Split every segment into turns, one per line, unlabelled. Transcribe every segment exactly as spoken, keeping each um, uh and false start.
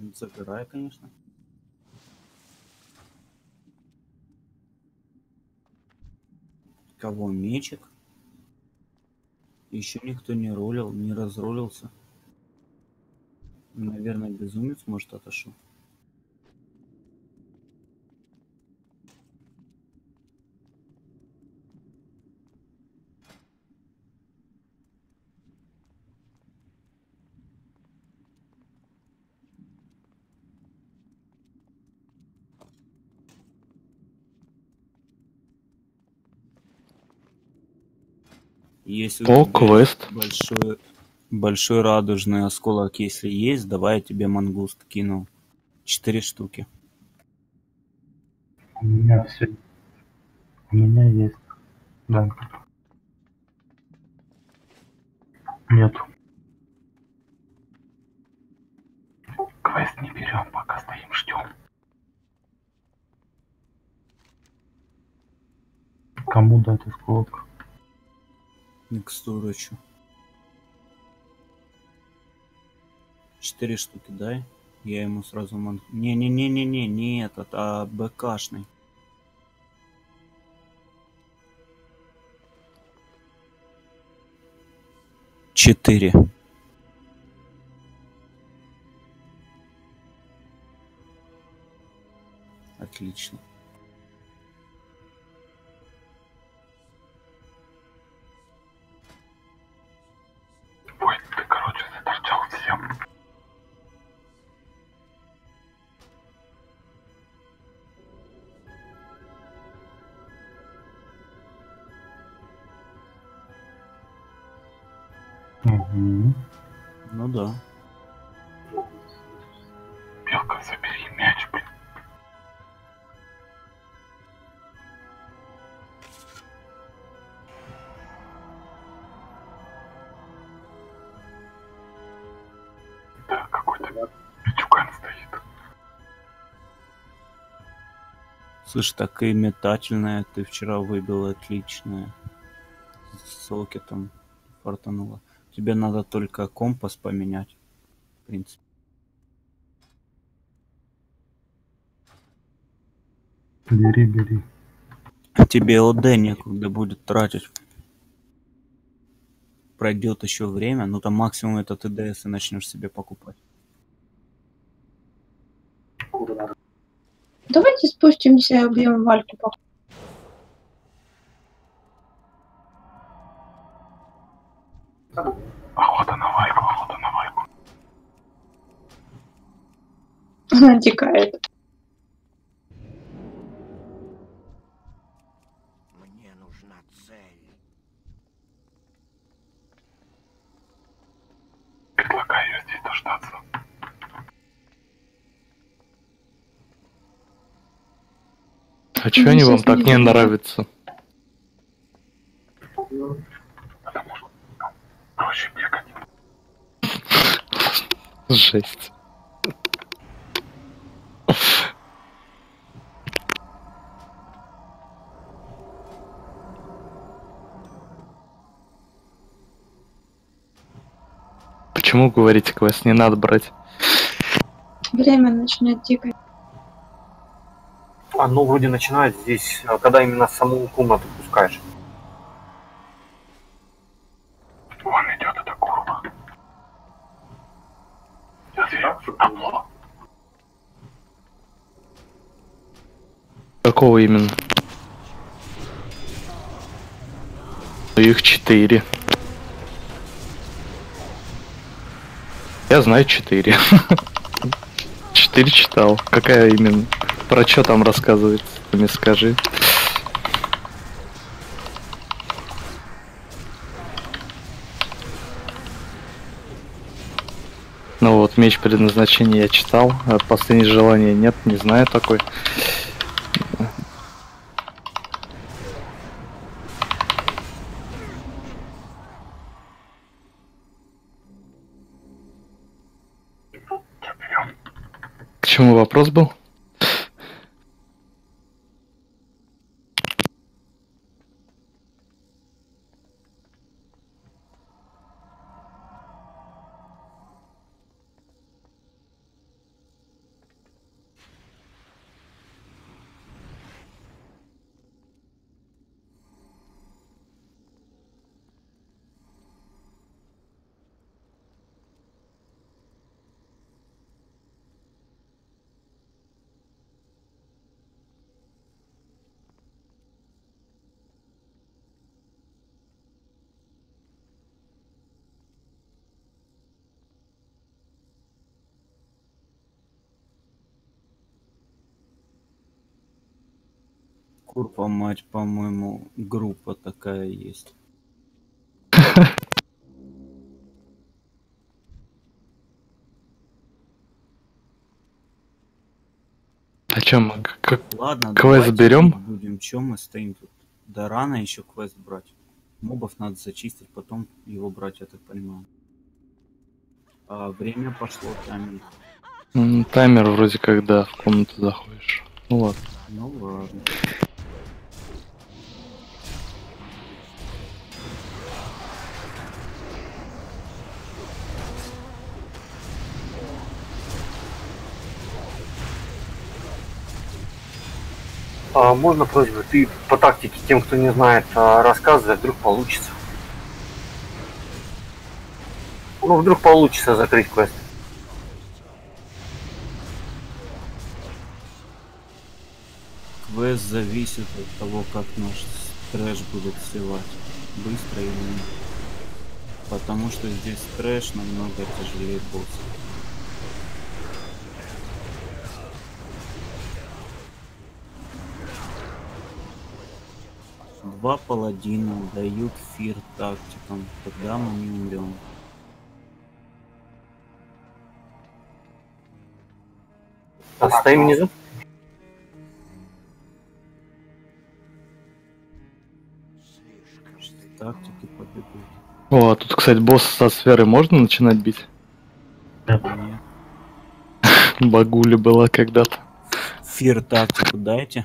Забирай, конечно. Кого мечик? Еще никто не ролил, не разролился. Наверное, безумец, может, отошел. Если у
О,
тебя
квест.
большой, большой радужный осколок, если есть, давай я тебе мангуст кину. Четыре штуки.
У меня все. У меня есть. Да. Нету. Квест не берем, пока стоим, ждем. Кому дать осколок?
Микстурочу. Четыре штуки дай. Я ему сразу ман... Не-не-не-не-не, не этот, а БКшный. Четыре. Отлично.
Ой, ты, короче, заторчал всем. Угу.
Ну да.
Белка, забери мяч, блин. Да, какой-то пичуган стоит.
Слушай, так и метательная ты вчера выбил отличная. С сокетом фартануло. Тебе надо только компас поменять. В принципе.
Бери, бери.
Тебе ОД некуда будет тратить. Пройдет еще время, ну там максимум это ТДС и начнешь себе покупать.
Давайте спустимся и убьем Вальку.
Охота на вайку, охота на вайку.
Она текает.
Мне нужна цель.
Предлагаю здесь дождаться.
А чё они вам так не нравятся?
Потому что ну, проще бегать.
Жесть. Почему говорите, квест не надо брать?
Время начнет тикать.
А, ну, вроде начинает здесь, а, когда именно саму комнату пускаешь.
Вон идет эта курва. Сейчас я обло.
Какого именно? Их четыре. Я знаю четыре. Четыре читал. Какая именно? Про что там рассказывается? Ты мне скажи. Ну вот, меч предназначения я читал, а последнее желание нет, не знаю такой. К чему вопрос был?
Курва мать, по-моему, группа такая есть.
А чё, мы к- как
Ладно,
квест
давайте
берем?
бить будем. Чё мы стоим тут? Да рано еще квест брать. Мобов надо зачистить, потом его брать, я так понимаю. А время пошло, тайминг.
М, Таймер вроде как, да, в комнату заходишь. Ну ладно.
Ну ладно.
А можно просьбу? Ты по тактике тем, кто не знает, а, рассказывай, вдруг получится. Ну, вдруг получится закрыть квест.
Квест зависит от того, как наш трэш будет сливать. Быстро или нет. Потому что здесь трэш намного тяжелее босса. Два паладина дают фир тактикам, тогда мы не умрем.
А, стоим внизу?
Тактики побегут.
О, а тут, кстати, босс со сферы можно начинать бить?
Нет.
Багуля была когда-то.
Фир тактику дайте.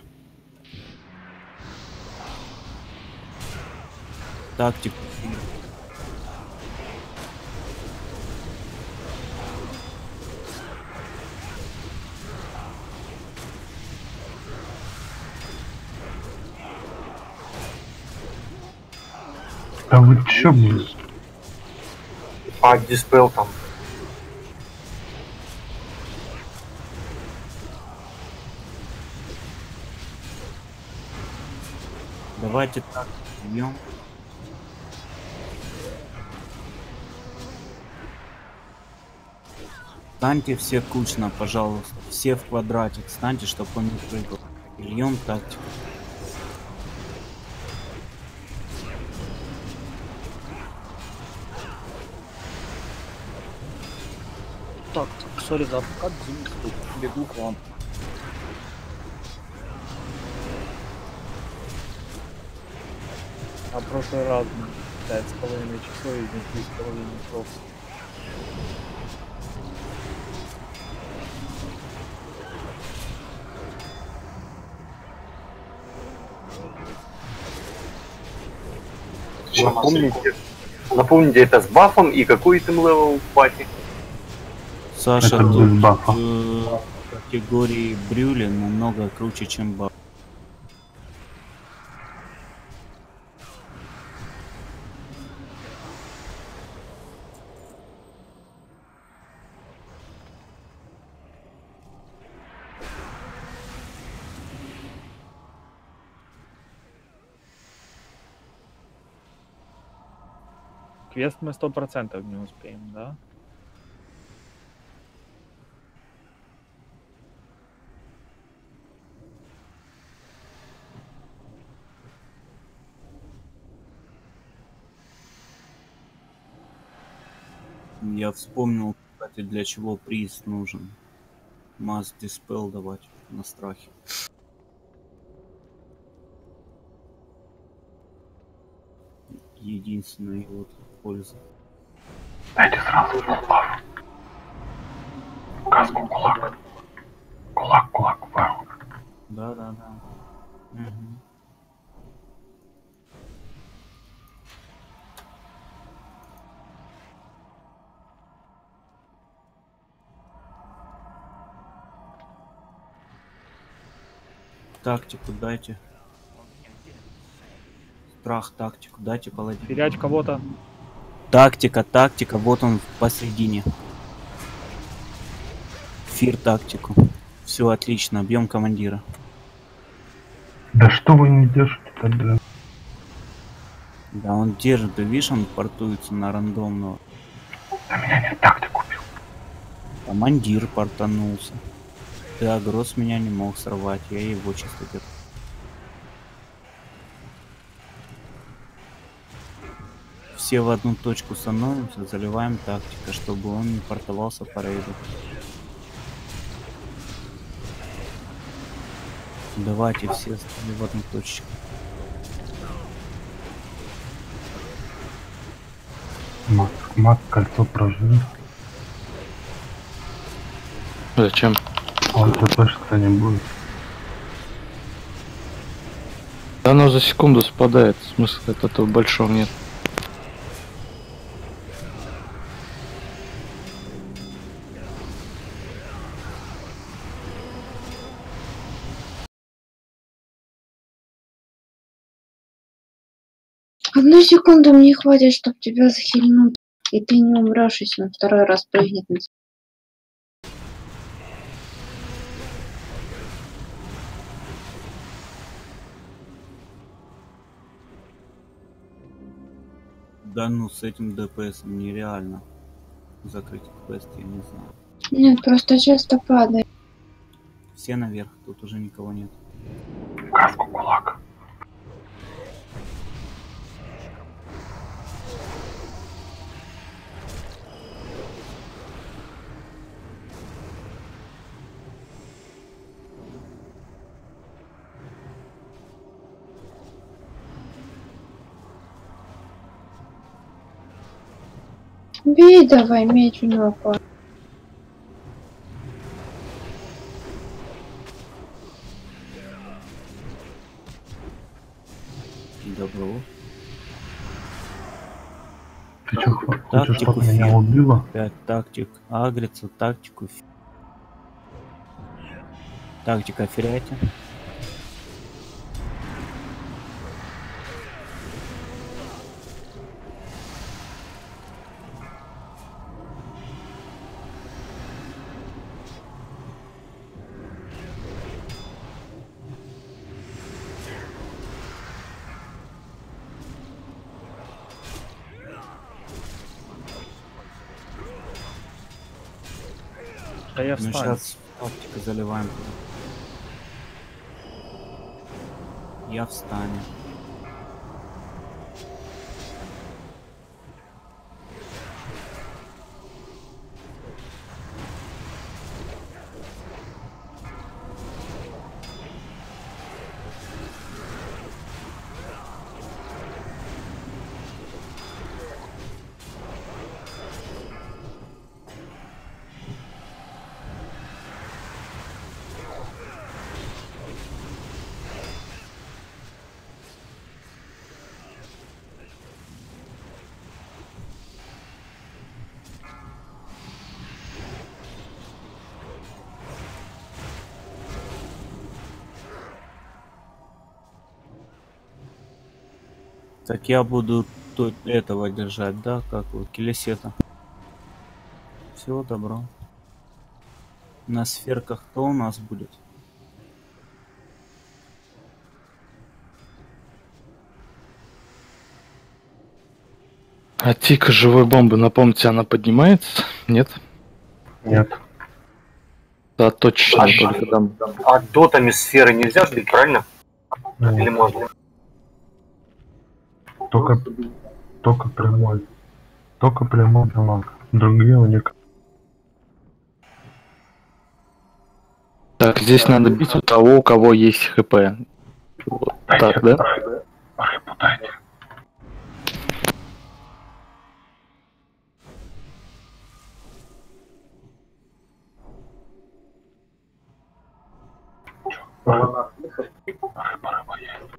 Тактику фир.
А вы чё, блин?
А, диспел там.
Давайте так бьем. Станьте все кучно, пожалуйста. Все в квадратик. Станьте, чтобы он не прыгал. Бьем тактику.
Так, сори за откат, Зиму, бегу к вам. А прошлый раз пять с половиной часов, из них три с половиной часов.
Напомните, напомните, это с бафом и какой там левел в пати?
Саша,
Это
тут
без бафа.
э, категории брюли намного круче, чем баф.
Квест мы сто процентов не успеем, да?
Я вспомнил, кстати, для чего приз нужен. Масс диспел давать на страхе. Единственная его польза.
Дайте сразу баф. Каску кулак. Кулак, кулак, вау.
Да, да, да. Мгм. Тактику дайте. Страх, тактику дайте, паладин.
Терять кого-то.
Тактика, тактика, вот он посередине. Фир тактику. Все отлично, бьем командира.
Да что вы не держите-то, блин?
Да, он держит, ты видишь, он портуется на рандомного.
Да меня не тактику убил.
Командир портанулся. Ты агро с меня не мог сорвать, я его чисто держу. все в одну точку становимся, заливаем тактика, чтобы он не портовался по рейду. Давайте все стали в одну точку.
Маг, маг кольцо прожми.
Зачем?
Он ТПшиться не будет.
Да оно за секунду спадает. Смысла от этого большого нет.
Одну секунду мне хватит, чтобы тебя захильнуть. И ты не умрешь, если он второй раз прыгнет на тебя.
Да ну с этим ДПСом нереально закрыть квест, я не знаю.
Нет, просто часто падает.
Все наверх, тут уже никого нет.
Каску кулак.
Бей давай, меч у него.
Добро.
Ты чё, хочешь,
Тактику
чтоб меня
фир.
убило?
Пять тактик. Агриться, тактику фир. Тактика феряйте.
Да я
Ну
встану.
сейчас тактика заливаем туда. Я встану. Так я буду тут этого держать, да, как вот Келесета. Всего добро. На сферках кто у нас будет?
А тика живой бомбы, напомните, она поднимается? Нет?
Нет.
Да, точно,
А,
только там.
а дотами сферы нельзя сбить, правильно?
Нет.
Или можно?
Только, только прямой. Только прямой дамаг. Другие уник.
Так, здесь надо бить у того, у кого есть хп. Вот так, да?
Рыбу дайте. Рыба, рыба есть.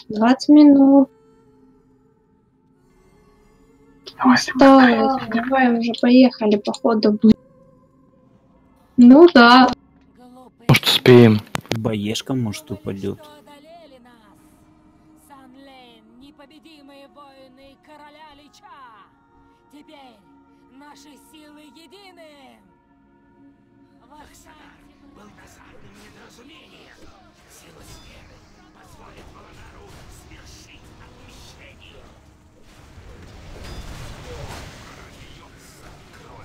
двадцать минут.
Давайте
Осталось. Давай уже поехали, походу будет. Ну да.
Может, успеем.
Боешка, может, упадет.
Санлейн, непобедимые воины короля Лича. Теперь наши силы едины.
Роксолана был досадным недоразумением. Сила сферы позволит Володару свершить отмщение. Прольется кровь.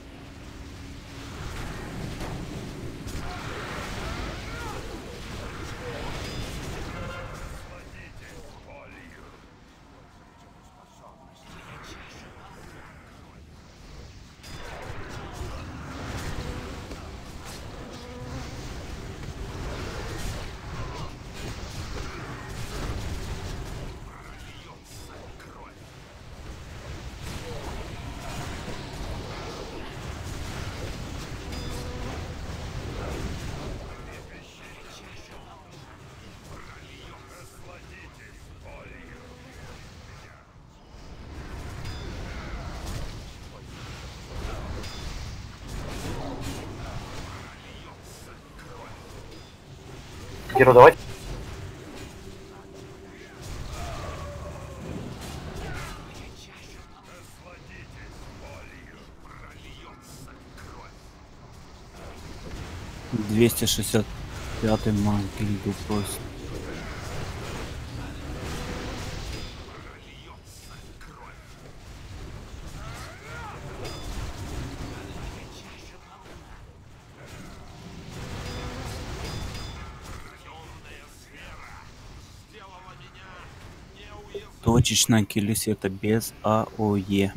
Геру, давайте.
двести шестьдесят пятый ман гильду просит. Точечно киллис это без АОЕ.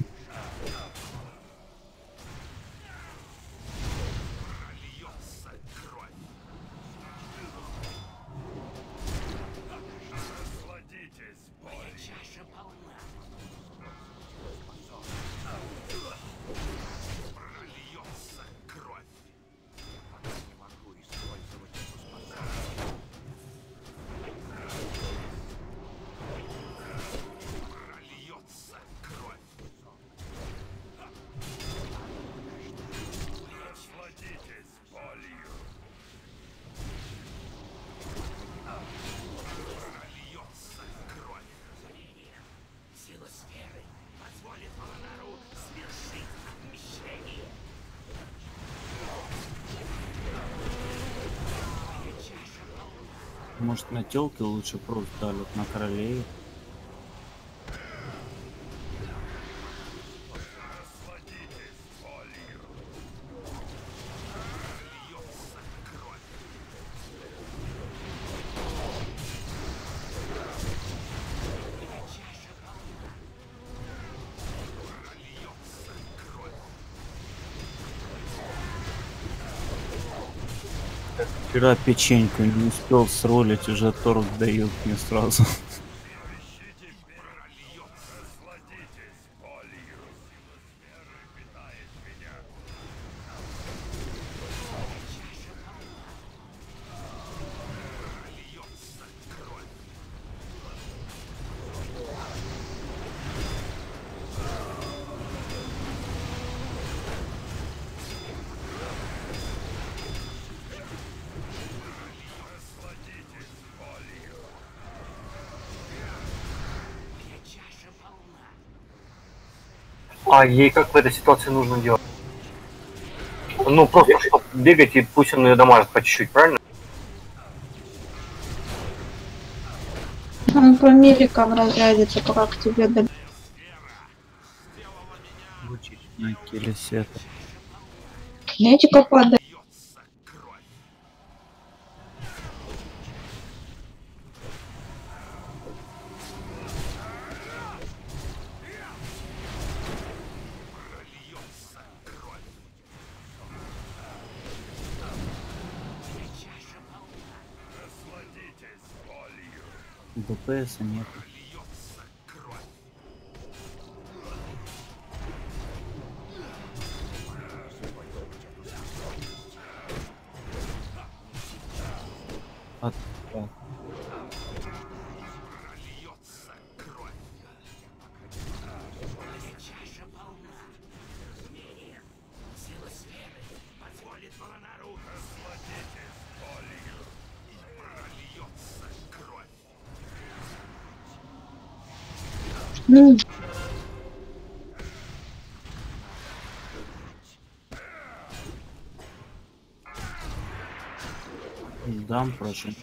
Сила сферы позволит Володару свершить отмщение.
Может, на телке лучше просто далек на королеве. Вчера печеньку не успел сролить, уже торг дают мне сразу.
А ей как в этой ситуации нужно делать? Ну, просто чтобы бегать, и пусть он ее дамажит по чуть-чуть, правильно?
Он по миликам разрядится, пока к тебе до...
На киллисе это.
Летика падает.
ДПС нет. От...
Ну,
Дам против.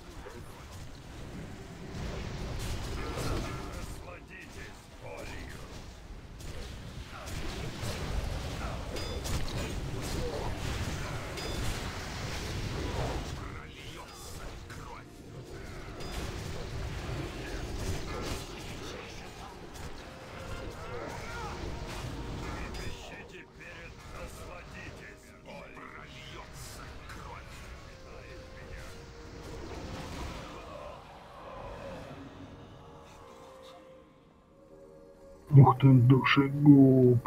Ух ты, душегуб.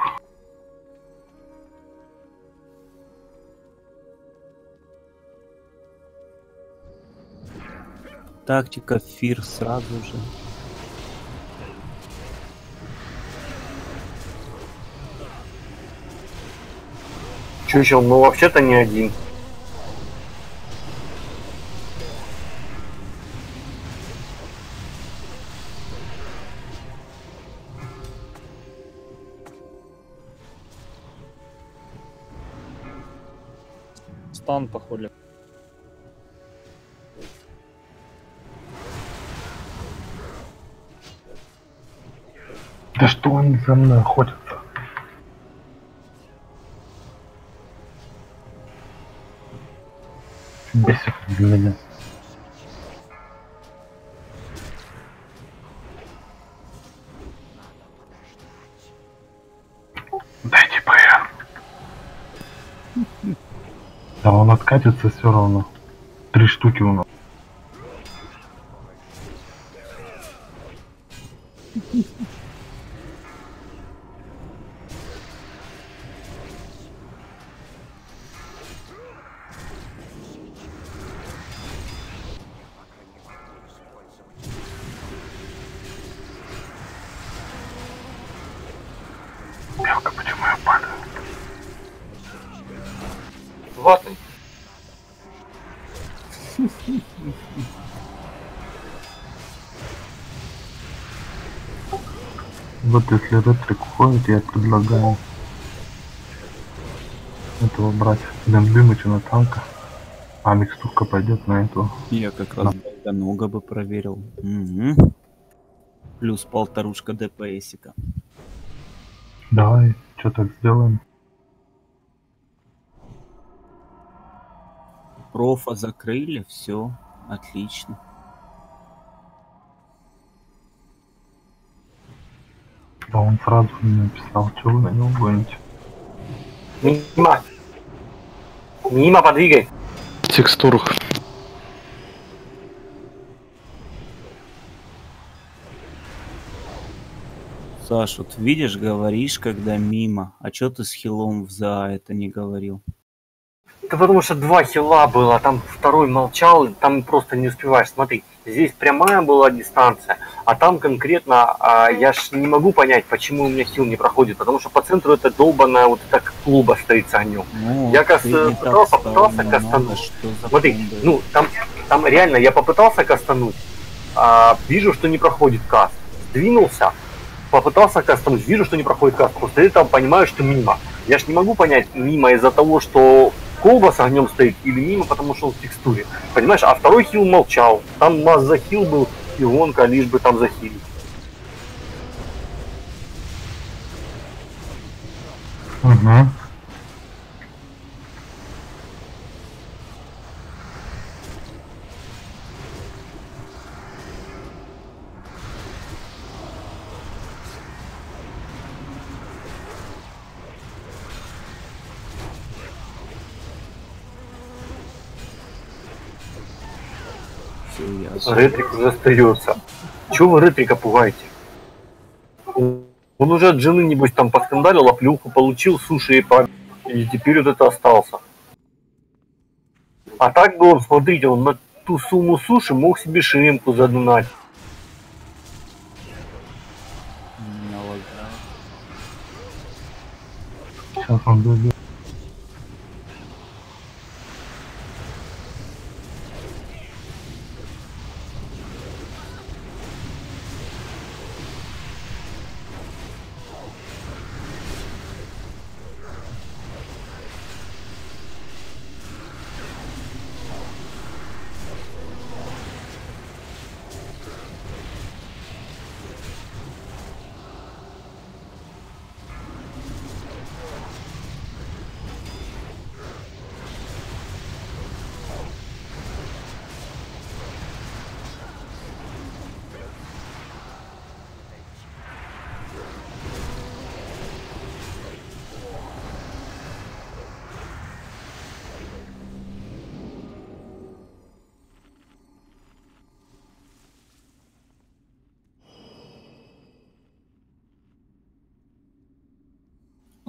Тактика фир сразу же.
Чучел, ну вообще-то не один.
Стан, походу.
Да что они за мной охотятся? Бесит для меня. Дайте ПР. Да он откатится все равно. Три штуки у нас. Белка, почему я падаю?
Ватный.
Вот если ретрик уходит, я предлагаю этого брать Демдымыча на танка, а микстурка пойдет на этого.
Я как раз много бы проверил. Угу. Плюс полторушка ДПСика.
Давай, что так сделаем?
Профа закрыли, все, отлично.
Да он сразу мне написал, что вы на него гоните.
Мимо. Мимо подвигай.
В текстурах.
Саш, вот видишь, говоришь, когда мимо. А чё ты с хилом за это не говорил?
Да потому что два хила было, там второй молчал, там просто не успеваешь. Смотри, здесь прямая была дистанция, а там конкретно а, я ж не могу понять, почему у меня хил не проходит, потому что по центру это долбаная вот эта клуба стоит с огнем.
Ну,
Я кас...
ты не так
пытался,
стал,
пытался
но
кастануть.
надо, что за
Смотри,
комбо.
ну там, там реально я попытался кастануть, а, вижу, что не проходит каст. Сдвинулся, попытался кастануть, вижу, что не проходит каст. После этого понимаю, что мимо. Я ж не могу понять, мимо из-за того, что колба с огнем стоит, или мимо, потому что он в текстуре. Понимаешь, а второй хил молчал. Там нас захил был, и гонка, лишь бы там захилить.
Угу.
Всё ясно.
Ретрик уже остается. Чего вы Ретрика пугаете? Он уже от жены, небось, там поскандалил, оплюху получил, суши и память. И теперь вот это остался. А так бы он, смотрите, он на ту сумму суши мог себе шимку задунать.
Меня лагает.
Сейчас он дойдет.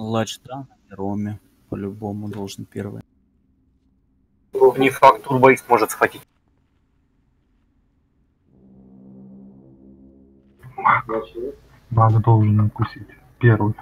Лачдан и Роме по-любому должен первый.
Не факт, Турбо Икс может схватить.
Маг должен укусить. Первый.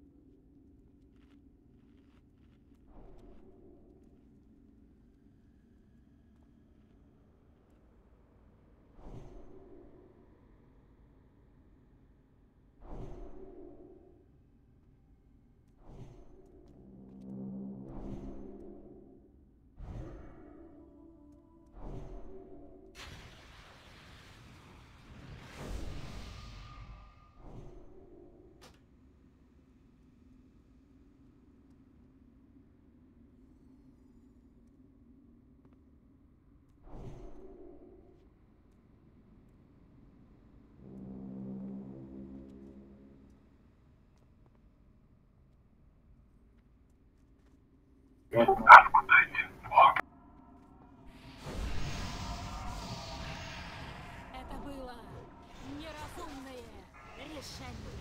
Это было неразумное решение.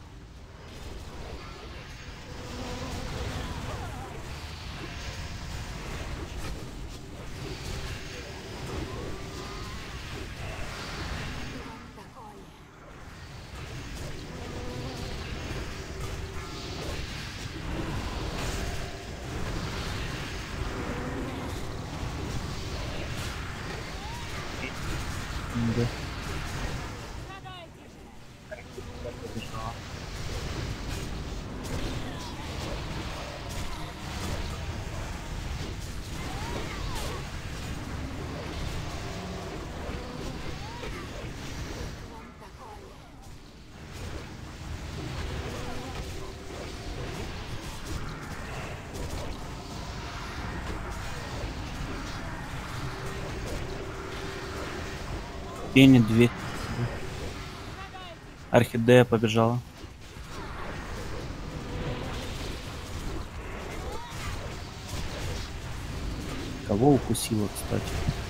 Такое.
Да.
Страдайте же. Вам такое.
Тени две. Орхидея побежала. Кого укусила, кстати?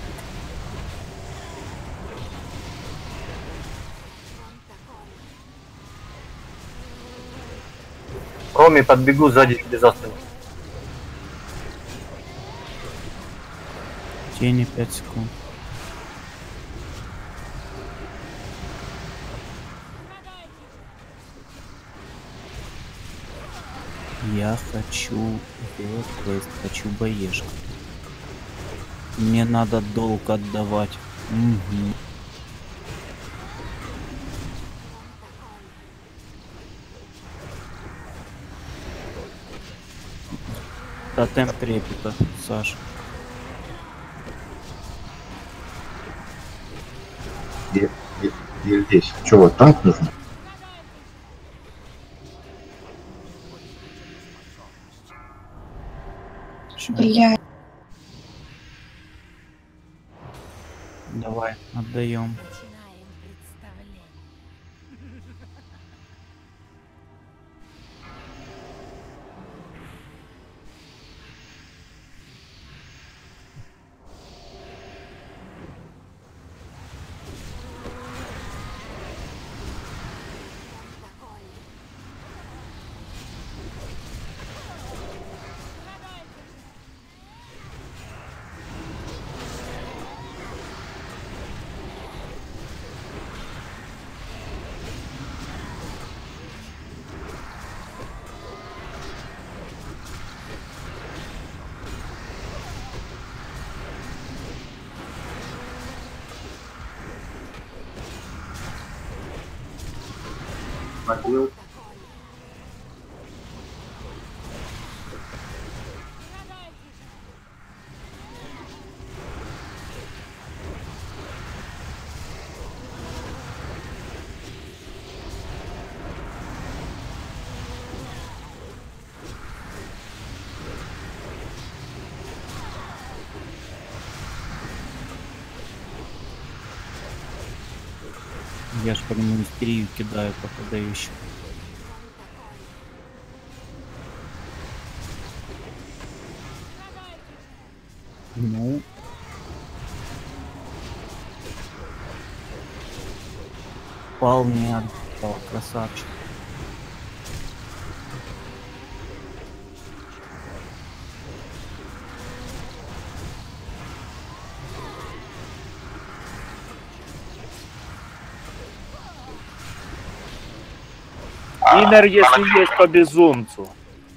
Роме, подбегу сзади тебе за спину.
Тени пять секунд. Я хочу сделать квест, хочу боешку. Мне надо долг отдавать. Угу. Тотем трепета, Саша.
Где, где, где здесь? Че, вот танк нужно?
Блядь.
Давай, отдаем.
Начинаем представление.
Побил.
Я ж по нему истерию кидаю попадающих. Ну. Вполне отдал, красавчик.
Инер, если есть по безумцу.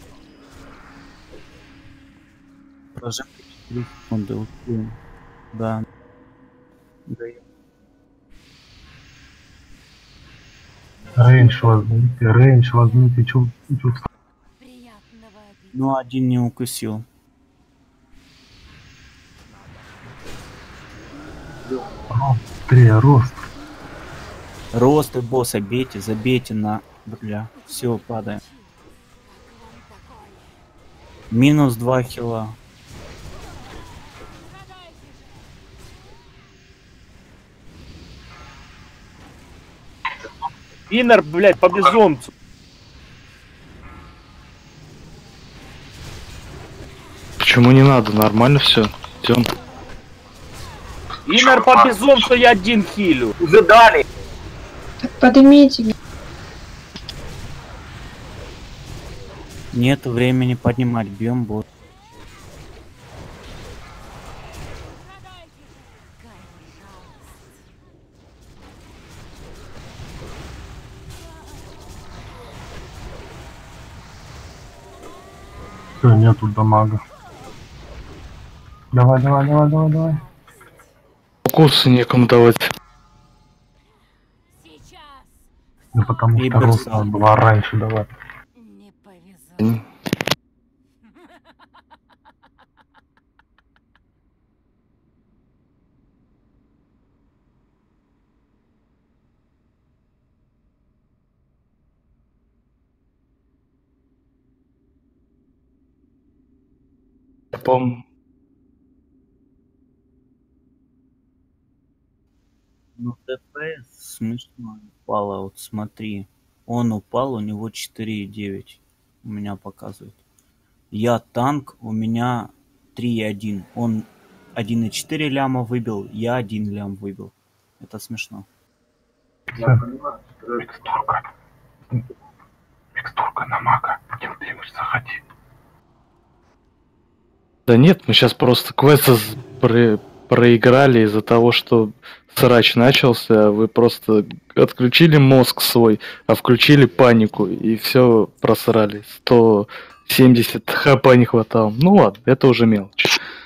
Прожим четыре секунды, успеем. Да. Даем.
Рейндж возьмите, рейндж возьмите, чё, чё
Приятного аппетита.
Ну, один не укусил.
быстрее, рост.
Рост и босса бейте, забейте на... Бля, все, падаем.
Как вам такое?
Минус два хила.
Инер, блядь, по безумцу.
Почему не надо? Нормально все. Идем.
Инер по безумцу, я один хилю.
Уже дали.
Так поднимите меня.
Нет времени поднимать, бьем бот.
Все, нету дамага. Давай, давай, давай, давай, давай.
Укусы некому давать.
Сейчас
Ну потому
И
что рост
берсак.
надо было раньше давать.
не повезло.
М. Я помню.
Ну, ТП смешно упало, вот смотри. Он упал, у него четыре и девять. У меня показывает. Я танк, у меня три и один. Он один и четыре ляма выбил, я один лям выбил. Это смешно.
Микстурка. Микстурка на мага. Кем ты ему заходи.
Да нет, мы сейчас просто квест з- про- проиграли из-за того, что срач начался, а вы просто отключили мозг свой, а включили панику, и все просрали. сто семьдесят хп не хватало. Ну ладно, это уже мелочь.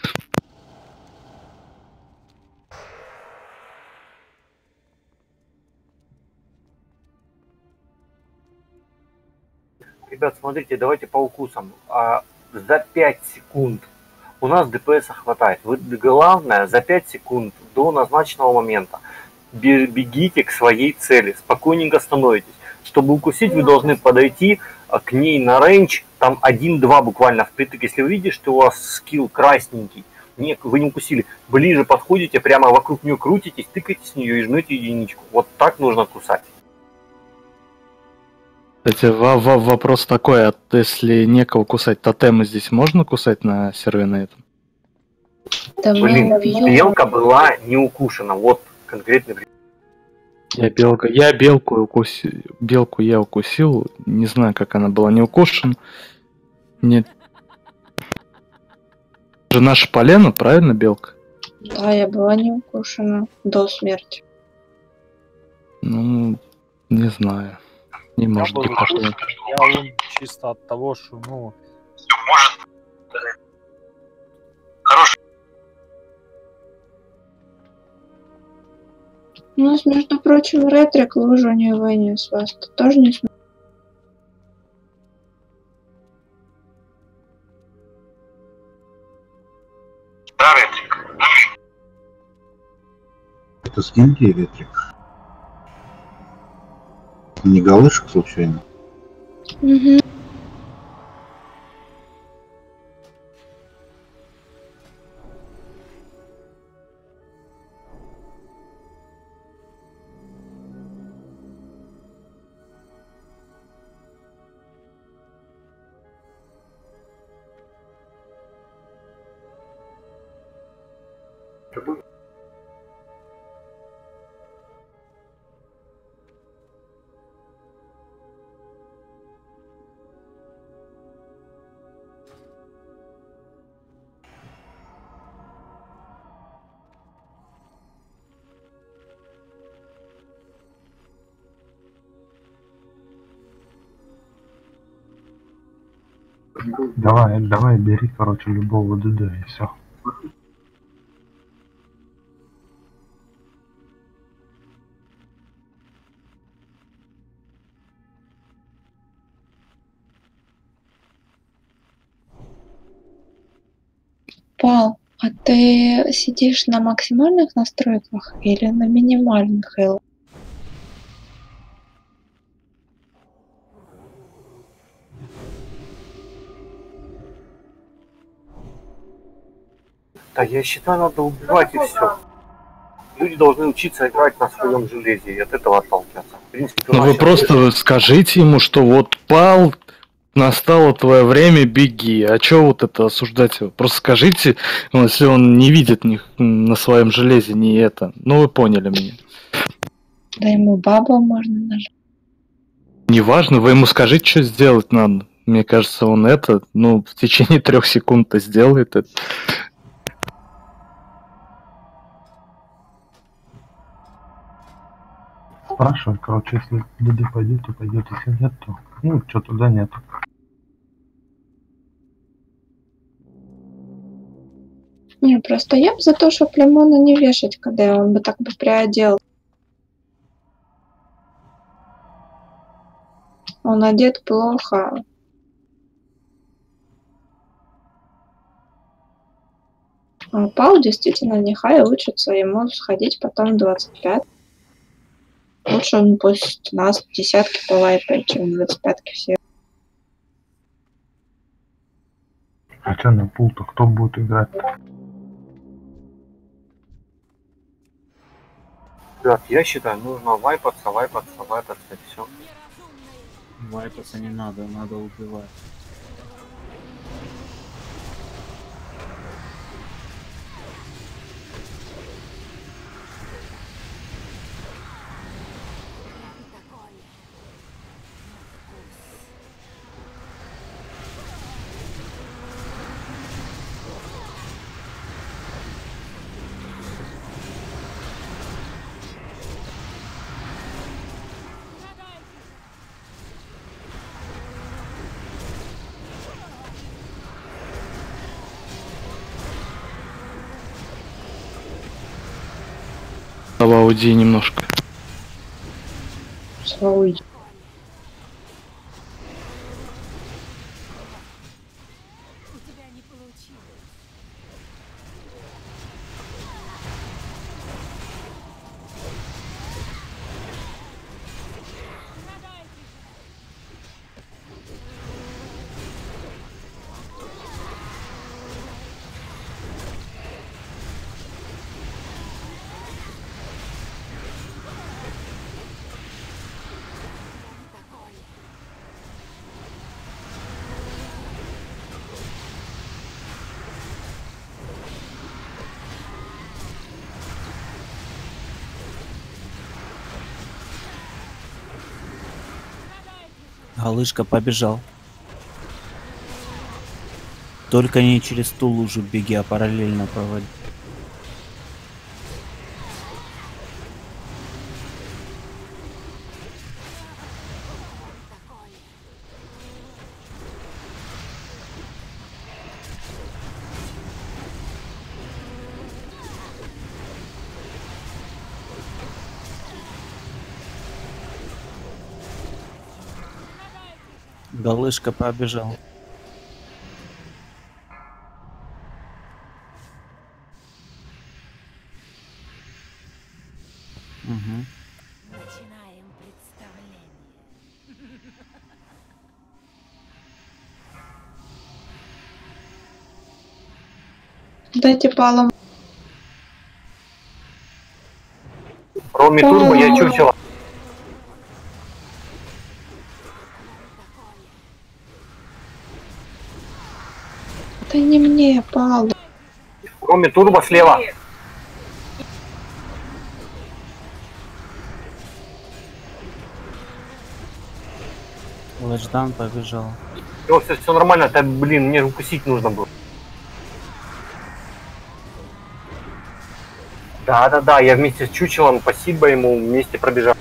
Ребят, смотрите, давайте по укусам. А, за пять секунд у нас ДПС хватает. Вы, главное, за пять секунд до назначенного момента бе- бегите к своей цели, спокойненько становитесь. Чтобы укусить, вы должны подойти а, к ней на рейндж, там один-два буквально впритык. Если вы видите, что у вас скилл красненький, не, вы не укусили, ближе подходите, прямо вокруг нее крутитесь, тыкаете с нее и жмете единичку. Вот так нужно кусать.
Кстати, во- во- вопрос такой, а если некого кусать, тотемы здесь можно кусать на сервере на этом?
Да мы
Блин,
убьем.
белка была не укушена, вот конкретный пример.
Я белка, я белку укусил, белку я укусил, не знаю, как она была не укушена. Нет. Же наша полена, правильно, белка?
Да, я была не укушена до смерти.
Ну, не знаю. Не может
был
быть такого.
Я он чисто от того, что, ну,
У нас, между прочим, ретрик лужу не вынес вас. Ты тоже не смотришь?
Это скинки или трик? Не галышек случайно?
Угу.
Давай, давай, бери, короче, любого ДД и все.
Пал, а ты сидишь на максимальных настройках или на минимальных, Эл?
Да, я считаю, надо убивать и все. Люди должны учиться играть на своем железе и от этого отталкиваться. В принципе,
Ну вы
вообще-
просто скажите ему, что вот пал, настало твое время, беги. А чё вот это осуждать его? Просто скажите, ну, если он не видит них на своем железе, не это. Ну вы поняли меня.
Да ему бабу можно нажать.
Неважно, вы ему скажите, что сделать надо. Мне кажется, он это, ну, в течение трех секунд-то сделает это.
Спрашивай, короче, если ДД пойдет, то пойдет, если нет, то ну что туда нет.
Не, просто я бы за то, чтобы Лимона не вешать, когда он бы так бы приодел. Он одет плохо. А Пау действительно нехай учится, ему сходить потом двадцать пять. Лучше он пусть нас десятки повайпает, чем двадцать пятки все.
А что на пул-то кто будет играть-то?
Ребят, я считаю, нужно вайпаться, вайпаться, вайпаться и все.
Вайпаться не надо, надо убивать.
Слава, уйди немножко.
Слава.
Галышка побежал. Только не через ту лужу беги, а параллельно проводи. Галышка побежал. Угу.
Начинаем представление.
Дайте Палом.
Роми Турбо, я чучело.
Это не мне, Пал.
Роми Турбо слева.
Лэшдан побежал.
Все, все, все нормально, это, блин, мне укусить нужно было. Да, да, да, я вместе с чучелом, спасибо ему, вместе пробежал.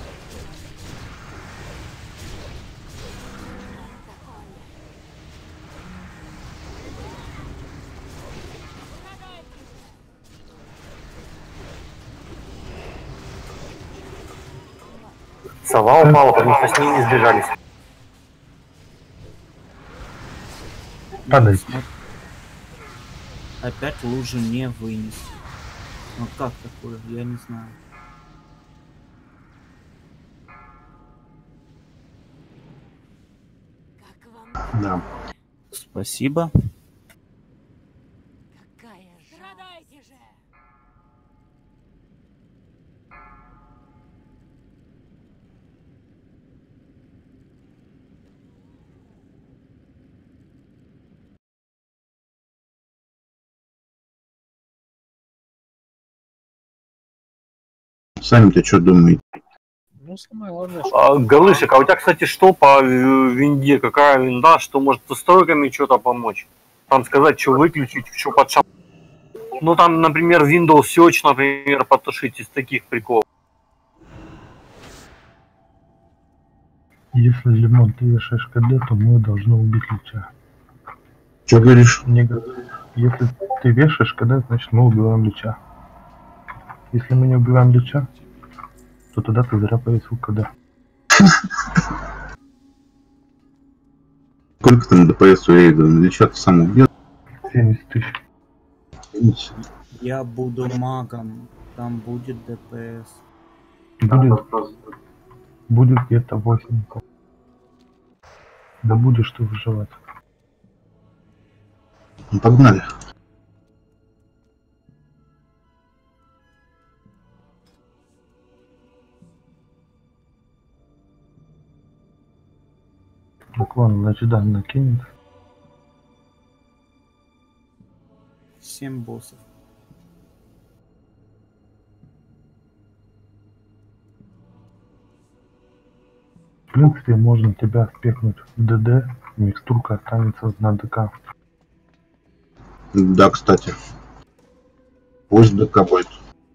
Сова упала, потому что с ней не сбежались.
Падайте.
Смотри. Опять лужу не вынес. Ну как такое? Я не знаю.
Как вам
Да.
Спасибо.
какая страдайте же!
Сами-то что думаете?
Ну, самое главное,
А, Галышек, а у тебя, кстати, что по э, винде? Какая винда? Что может с настройками что-то помочь? Там сказать, что выключить, что под шап... Ну там, например, Windows Search, например, потушить из таких приколов.
Если Лимон ты вешаешь КД, то мы должны убить Лича.
Что говоришь?
Не говори. Если ты вешаешь КД, значит мы убиваем Лича. Если мы не убиваем Лича, то тогда ты зря повесил КД.
Сколько там ДПС у рейда? Лича-то сам убьет.
семьдесят тысяч.
Я буду магом. Там будет ДПС.
Будет, будет где-то восемь. Да будешь ты выживать.
Ну, погнали.
Так вон, значит, да, накинет.
Семь боссов.
В принципе, можно тебя спекнуть в ДД, микстурка останется на ДК.
Да, кстати. Пусть ДК будет.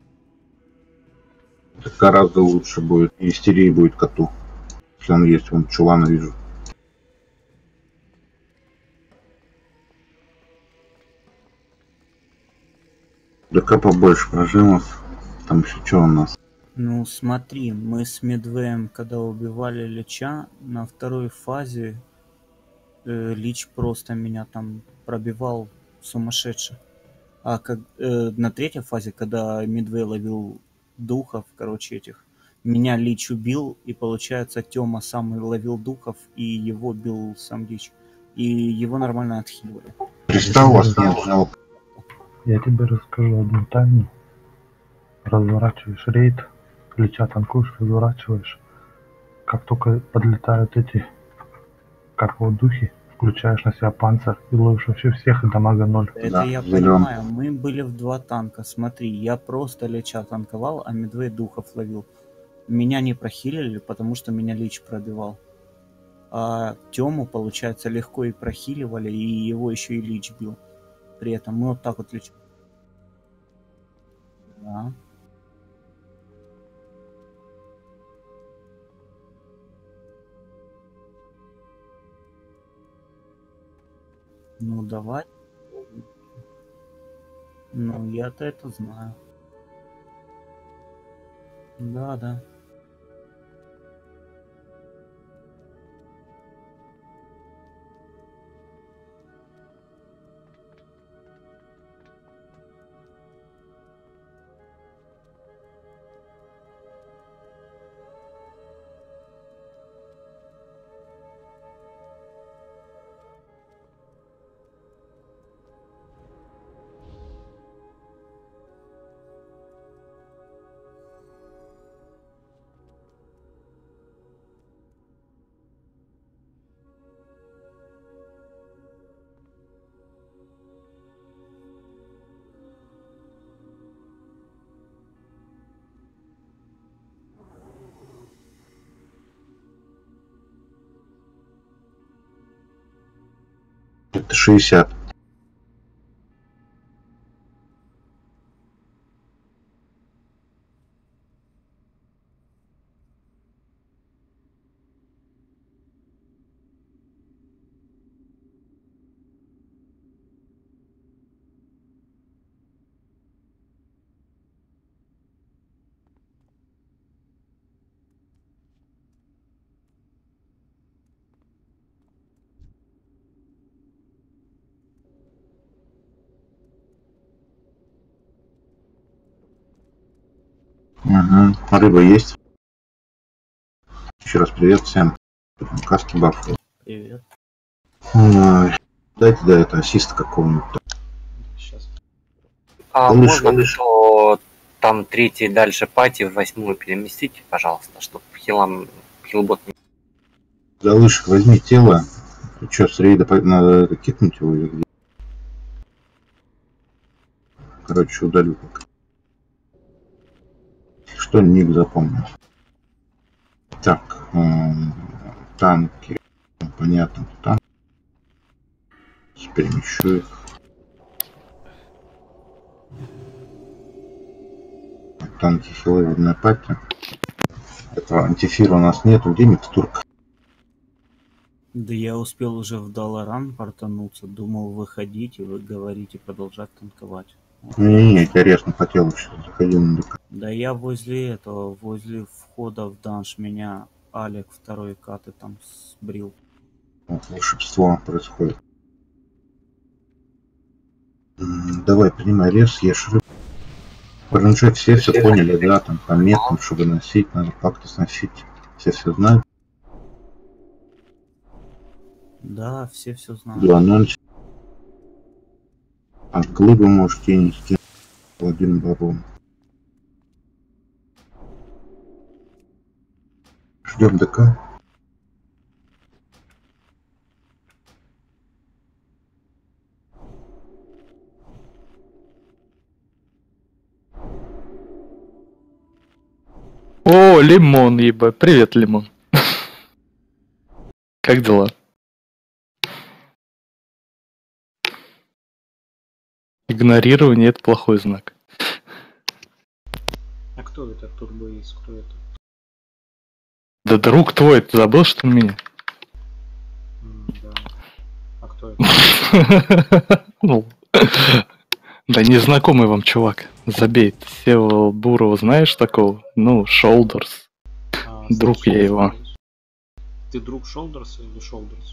Это гораздо лучше будет. И истерии будет коту. Если он есть, вон чулана вижу. ДК побольше прожимов. Там еще что у нас?
Ну смотри, мы с Медвеем, когда убивали Лича, на второй фазе э, Лич просто меня там пробивал сумасшедше. А как, э, на третьей фазе, когда Медвей ловил духов, короче, этих, меня Лич убил, и получается Тёма сам ловил духов, и его бил сам Лич. И его нормально отхиливали.
Креста у вас нет, жалко.
Я тебе расскажу одну тайну. Разворачиваешь рейд, Лича танкуешь, разворачиваешь. Как только подлетают эти, как вот духи, включаешь на себя панцирь и ловишь вообще всех, и дамага ноль.
Это
Да,
я
зелён.
понимаю, мы были в два танка, смотри, я просто Лича танковал, а Медвей духов ловил. Меня не прохилили, потому что меня Лич пробивал. А Тему, получается, легко и прохиливали, и его еще и Лич бил. При этом мы вот так вот Лич... Да. Ну давай. Ну я-то это знаю. Да, да.
Это шестьдесят. Угу. Рыба есть. Еще раз привет всем. Каски бафы.
Привет.
Ой. Дайте, да, это ассист какого-нибудь.
Сейчас.
А
Ну,
можно
что?
еще там третий дальше пати в восьмую переместите, пожалуйста, чтобы хилам хилбот не...
Залышек, возьми тело. Ты что, с рейда по- надо это кикнуть его или где? Короче, удалю пока. Что ник запомнил? Так, м, танки. Понятно, танк. Перемещу их. Танки хилы в одной пати. Этого антифира у нас нету. Где микстурка?
Да я успел уже в Даларан портануться, думал выходить и вы говорите продолжать танковать.
Не-не-не, интересно, хотел еще заходил на ДК.
Да я возле этого, возле входа в данж меня Алек второй каты там сбрил.
Вот, волшебство происходит. М, Давай, принимай рез, ешь рыбу. РНЖ все все поняли, да, там по меткам, чтобы носить, надо как-то сносить. Все все знают.
Да, все все знают.
два ноль. От глыбы можете нести. Один барон. Ждем ДК.
О, Лимон, ебать. Привет, Лимон. Как дела? Игнорирование — это плохой знак.
А кто это? Турбоиз, кто это?
Да друг твой, ты забыл, что ли, меня?
М, да. А кто это?
Ну, да незнакомый вам чувак. Забей. Ты Сева Бурова знаешь такого? Ну, Шолдерс.
А,
Друг я его.
Ты друг Шолдерса или Шолдерс?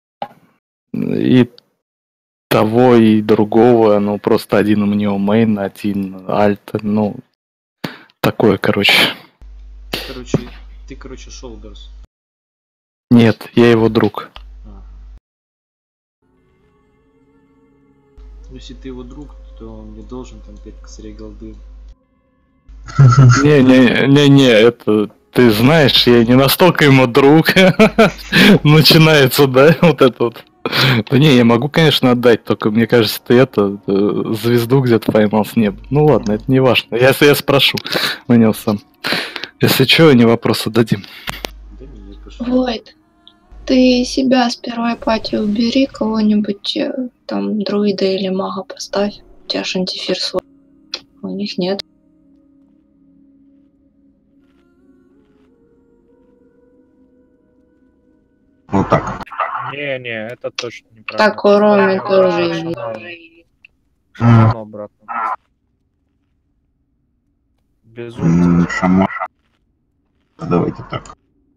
И того, и другого. Ну, просто один у него мейн, один альт. Ну, такое, короче.
Короче, ты, короче, Шолдерс.
Нет, я его друг.
Ага. Ну, если ты его друг, то он не должен там пять косарей голды.
Не-не-не-не, это... Ты знаешь, я не настолько ему друг. Начинается, да, вот это вот. Да не, я могу, конечно, отдать, только мне кажется, ты это, э, звезду где-то поймал с неба. Ну ладно, это не важно. Я, я спрошу у него сам. Если что, не вопрос, отдадим.
Да не, не пошел.
Войд, ты себя с первой пати убери, кого-нибудь э, там друида или мага поставь. У тебя ж антифир свой. У них нет.
Вот так.
Не-не, это точно неправда.
Так, у Роми тоже
Шаман.
есть.
Шаман обратно. Безумцы.
М, Шаман. Давайте так.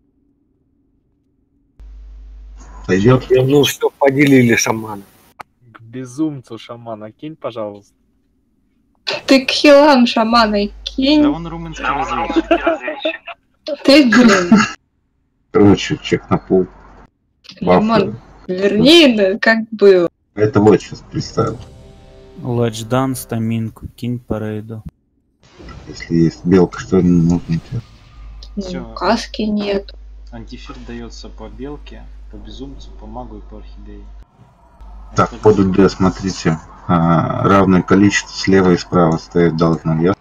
Сойдет?
Ну все, поделили шамана.
К безумцу шамана кинь, пожалуйста.
Ты к хилам шамана кинь.
Да он румынский разведчик.
Ты, блин,
Короче, чек на пол.
Лимон, верни, да, как было.
Это вот сейчас представил.
Лачдан, стаминку, кинь по рейду.
Если есть белка, что нужно тебе?
Всё.
Ну, каски нет.
Антифир дается по белке, по безумцу, по магу и по орхидее.
Так, под УД смотрите. А, равное количество слева и справа стоять должно. Я